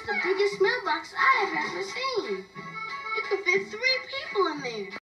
the biggest mailbox I have ever seen. You can fit 3 people in there.